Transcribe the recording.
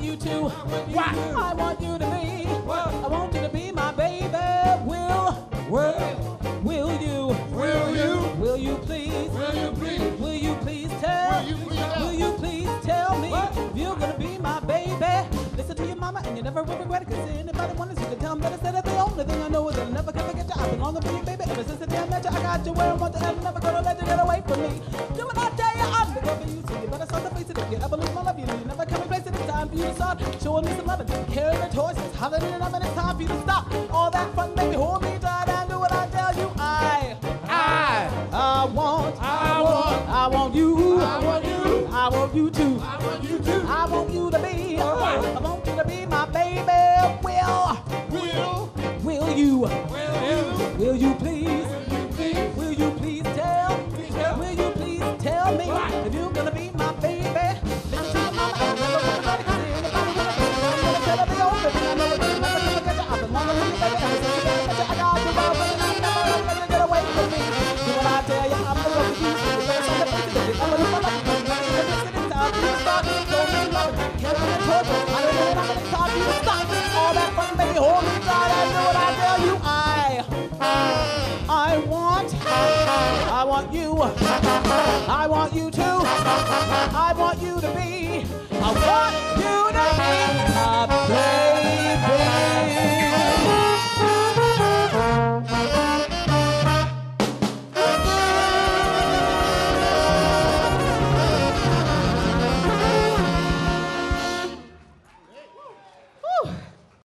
you to. What? I want you to be. What? I want you to be my baby. Will you? Will you? Will you please? Will you please? Will you please tell? Will you please tell? Will you please tell me What? if you're gonna be my baby? Listen to your mama and you never will regret it. Cause anybody wonders, you can tell them that I said it. The only thing I know is I'll never can forget you. I've been longing for you, baby. Ever since the day I met you, I got you where I want to. I'm never gonna let you get away from me. Do what I tell you, I'm the girl for you. So you better start to face it. If you ever lose my love, you never can replace it. It's time for you to start showing me some loving. Carrying the toys, it's hollering and it's time for you to stop. All that fun, baby, hold me tight and do what I tell you. I want you. I want you. I want you to. I want you to. I want you to be. What? I want you to be my baby. Will you? Will you please? Will you please tell? Will you please tell me if you're gonna be my baby? Listen to your mama and never gonna let it get in. If I'm gonna tell her the old baby, I know it's never gonna get you. I've been longing for you, baby. Ever since you got me, I got you, but I'm never gonna let you get away from me. Do what I tell you, I'm the one for you. You better start to face it. If you ever lose my love, you never can fix it. It's time for you to start. Show me love. Carry the torch. I don't know when it's time for you to stop. All that fun, baby, hold me tight and do what I tell you. I want you. I want you to. I want you to be. I want